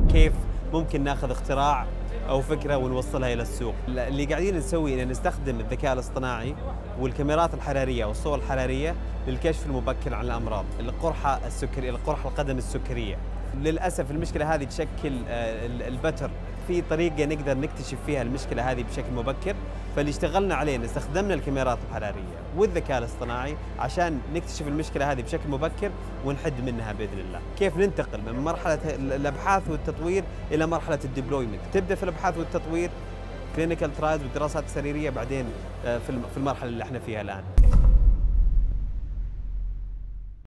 كيف ممكن ناخذ اختراع أو فكرة ونوصلها إلى السوق. اللي قاعدين نسوي إن نستخدم الذكاء الاصطناعي والكاميرات الحرارية والصور الحرارية للكشف المبكر عن الأمراض، القرحة السكرية، القرحة القدم السكرية. للأسف المشكلة هذه تشكل البتر في طريقة نقدر نكتشف فيها المشكلة هذه بشكل مبكر، فاللي اشتغلنا عليه إن استخدمنا الكاميرات الحرارية والذكاء الاصطناعي عشان نكتشف المشكلة هذه بشكل مبكر ونحد منها بإذن الله. كيف ننتقل من مرحلة الأبحاث والتطوير إلى مرحلة الديبلويمنت؟ تبدأ في الأبحاث والتطوير كلينيكال ترايلز والدراسات السريرية، بعدين في المرحلة اللي احنا فيها الآن.